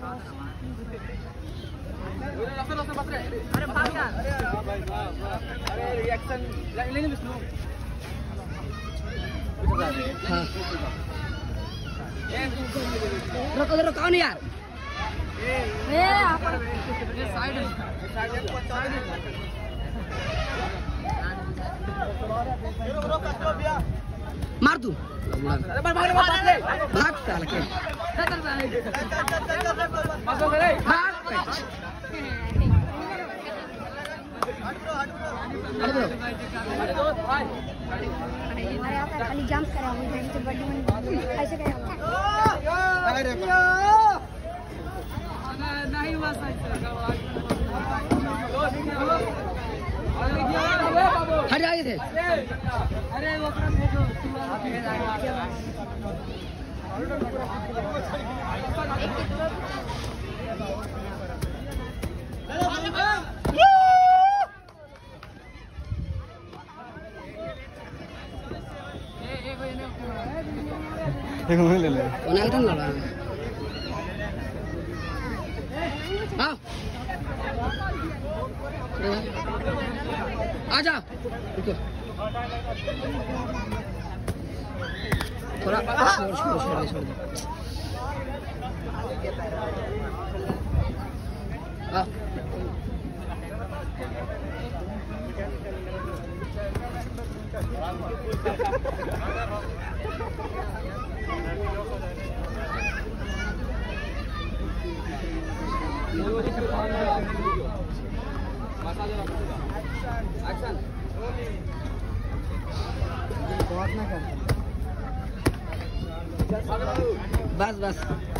अरे भाग यार। अरे रिएक्शन ले ले विष्णु। हाँ। रुको रुको नहीं यार। साइड मार तू। भाग साला के। खाली जंप करा हुआ है तो बड़ी में ऐसे करा नहीं हुआ हट आगे थे। अरे वो ले ले आजा थोड़ा छोड़ दो। बस बस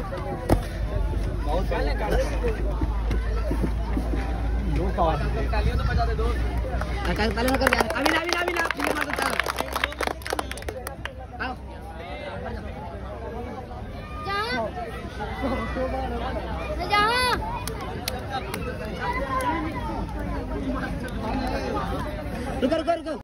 तालियों तो बजा दे दो। तालियों कर यार। अभी ना मार देता। आओ जा रुको।